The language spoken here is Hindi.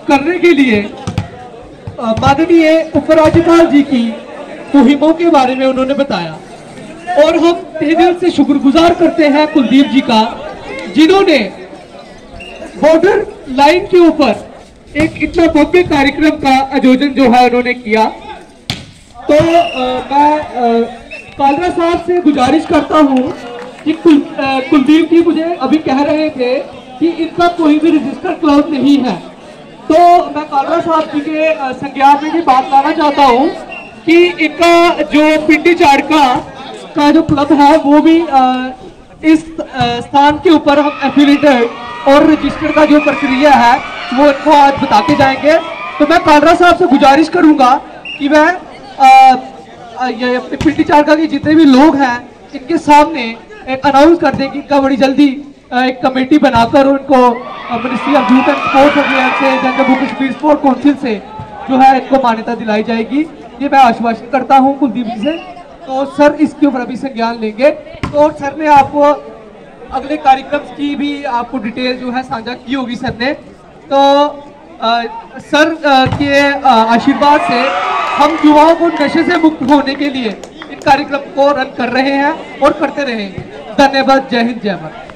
करने के लिए माननीय उपराज्यपाल जी की मुहिमों के बारे में उन्होंने बताया और हम तहे दिल से शुक्रगुजार करते हैं कुलदीप जी का, जिन्होंने बॉर्डर लाइन के ऊपर एक इतना भव्य कार्यक्रम का आयोजन जो है उन्होंने किया। तो मैं कालरा साहब से गुजारिश करता हूं कि कुलदीप जी मुझे अभी कह रहे थे कि इनका कोई भी रजिस्टर्ड क्लब नहीं है, तो मैं कालरा साहब जी के संज्ञान में भी बात लाना चाहता हूं कि इनका जो पिंडी चाड़का का जो क्लब है वो भी इस स्थान के ऊपर हम एफिलिएटेड और रजिस्टर का जो प्रक्रिया है वो इनको आज बताते जाएंगे। तो मैं कालरा साहब से गुजारिश करूंगा कि वह ये पिंडी चाड़का के जितने भी लोग हैं इनके सामने एक अनाउंस कर दें कि इनका बड़ी जल्दी एक कमेटी बनाकर उनको ministry of youth and sports से, जम्मू कश्मीर स्पोर्ट काउंसिल से जो है इनको मान्यता दिलाई जाएगी। ये मैं आश्वासन करता हूं कुलदीप जी से। तो सर इसके ऊपर अभी संज्ञान लेंगे। तो सर ने आपको अगले कार्यक्रम की भी आपको डिटेल जो है साझा की होगी सर ने। तो सर के आशीर्वाद से हम युवाओं को नशे से मुक्त होने के लिए इन कार्यक्रम को रन कर रहे हैं और करते रहेंगे। धन्यवाद। जय हिंद, जय भारत।